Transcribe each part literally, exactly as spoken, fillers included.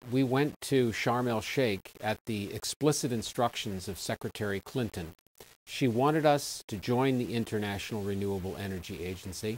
we went to Sharm el-Sheikh at the explicit instructions of Secretary Clinton. She wanted us to join the International Renewable Energy Agency.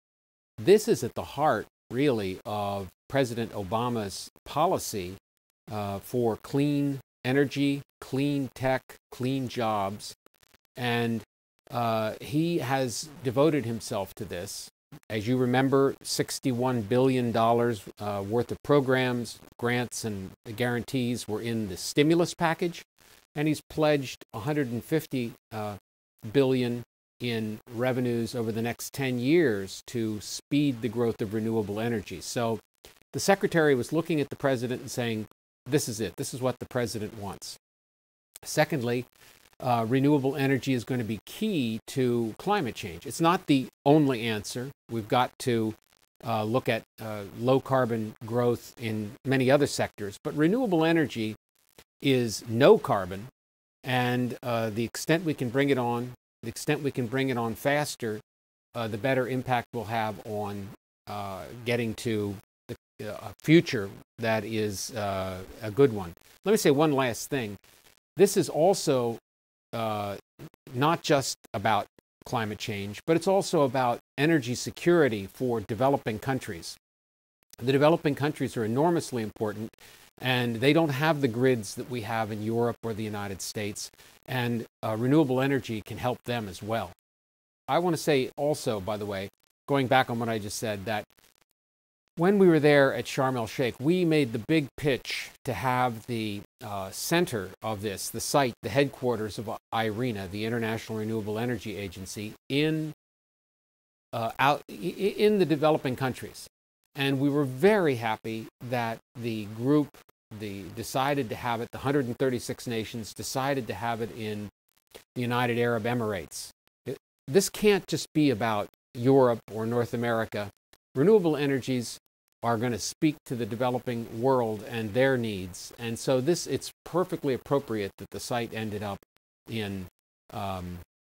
This is at the heart, really, of President Obama's policy uh, for clean energy, clean tech, clean jobs. And uh, he has devoted himself to this. As you remember, sixty-one billion dollars uh, worth of programs, grants, and guarantees were in the stimulus package. And he's pledged one hundred fifty uh, billion dollars in revenues over the next ten years to speed the growth of renewable energy. So the secretary was looking at the president and saying, this is it. This is what the president wants. Secondly, uh, renewable energy is going to be key to climate change. It's not the only answer. We've got to uh, look at uh, low carbon growth in many other sectors, but renewable energy is no carbon, and uh, the extent we can bring it on, the extent we can bring it on faster, uh, the better impact we'll have on uh, getting to the, uh, a future that is uh, a good one. Let me say one last thing. This is also uh, not just about climate change, but it's also about energy security for developing countries. The developing countries are enormously important, and they don't have the grids that we have in Europe or the United States, and uh, renewable energy can help them as well. I want to say also, by the way, going back on what I just said, that when we were there at Sharm el-Sheikh, we made the big pitch to have the uh, center of this, the site, the headquarters of I R E N A, the International Renewable Energy Agency, in, uh, out, in the developing countries. And we were very happy that the group the, decided to have it, the one hundred thirty-six nations decided to have it in the United Arab Emirates. It, this can't just be about Europe or North America. Renewable energies are going to speak to the developing world and their needs. And so this, it's perfectly appropriate that the site ended up in um,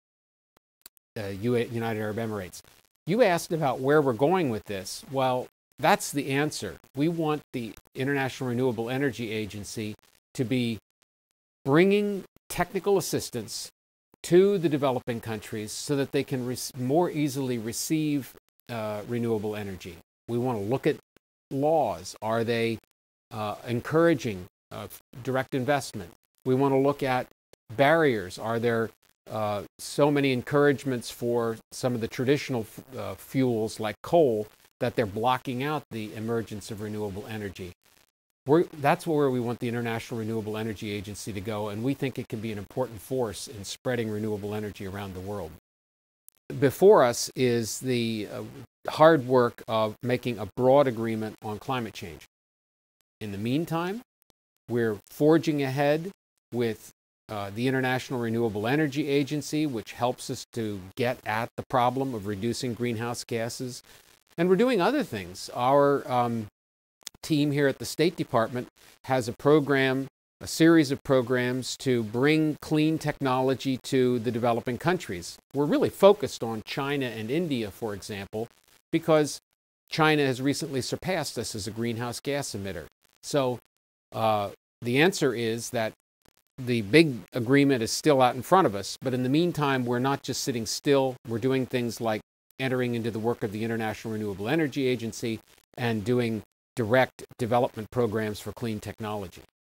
uh, United Arab Emirates. You asked about where we're going with this. Well, that's the answer. We want the International Renewable Energy Agency to be bringing technical assistance to the developing countries so that they can more easily receive uh, renewable energy. We want to look at laws. Are they uh, encouraging uh, direct investment? We want to look at barriers. Are there uh, so many encouragements for some of the traditional uh, fuels like coal that they're blocking out the emergence of renewable energy? We're, that's where we want the International Renewable Energy Agency to go, and we think it can be an important force in spreading renewable energy around the world. Before us is the uh, hard work of making a broad agreement on climate change. In the meantime, we're forging ahead with uh, the International Renewable Energy Agency, which helps us to get at the problem of reducing greenhouse gases. And we're doing other things. Our um, team here at the State Department has a program, a series of programs to bring clean technology to the developing countries. We're really focused on China and India, for example, because China has recently surpassed us as a greenhouse gas emitter. So uh, the answer is that the big agreement is still out in front of us, but in the meantime, we're not just sitting still. We're doing things like entering into the work of the International Renewable Energy Agency and doing direct development programs for clean technology.